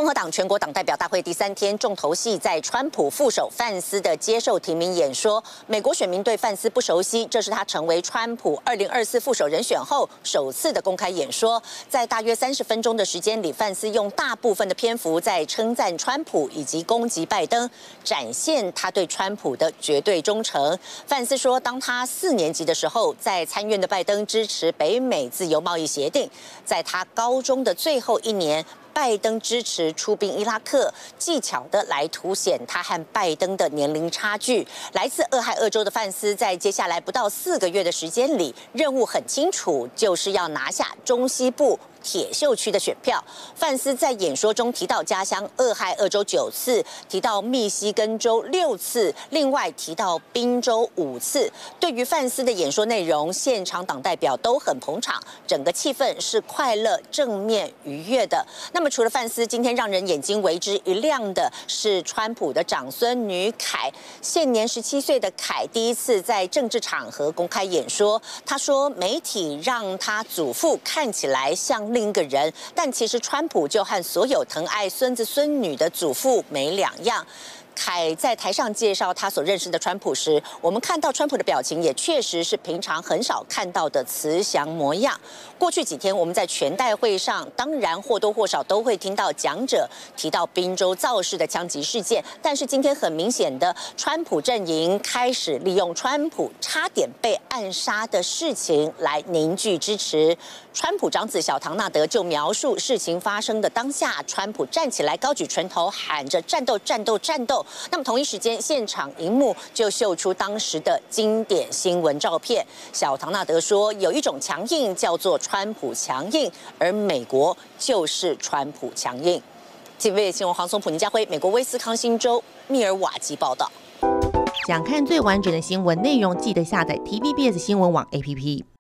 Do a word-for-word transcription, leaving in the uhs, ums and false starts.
和党全国党代表大会第三天，重头戏在川普副手范斯的接受提名演说。美国选民对范斯不熟悉，这是他成为川普二零二四副手人选后首次的公开演说。在大约三十分钟的时间里，范斯用大部分的篇幅在称赞川普以及攻击拜登，展现他对川普的绝对忠诚。范斯说，当他四年级的时候，在参院的拜登支持北美自由贸易协定，在他高中的最后一年。 拜登支持出兵伊拉克，技巧的来凸显他和拜登的年龄差距。来自俄亥俄州的范斯，在接下来不到四个月的时间里，任务很清楚，就是要拿下中西部 铁锈区的选票。范斯在演说中提到家乡俄亥俄州九次，提到密西根州六次，另外提到宾州五次。对于范斯的演说内容，现场党代表都很捧场，整个气氛是快乐、正面、愉悦的。那么除了范斯，今天让人眼睛为之一亮的是川普的长孙女凯。现年十七岁的凯第一次在政治场合公开演说，他说媒体让他祖父看起来像 另一个人，但其实川普就和所有疼爱孙子孙女的祖父没两样。 凯在台上介绍他所认识的川普时，我们看到川普的表情也确实是平常很少看到的慈祥模样。过去几天，我们在全代会上，当然或多或少都会听到讲者提到宾州造势的枪击事件，但是今天很明显的，川普阵营开始利用川普差点被暗杀的事情来凝聚支持。川普长子小唐纳德就描述事情发生的当下，川普站起来高举拳头，喊着战斗、战斗、战斗。 那么同一时间，现场荧幕就秀出当时的经典新闻照片。小唐纳德说，有一种强硬叫做川普强硬，而美国就是川普强硬。T V B 新闻黄松普、倪家辉，美国威斯康星州密尔瓦基报道。 想看最完整的新闻内容，记得下载 T V B S 新闻网 A P P。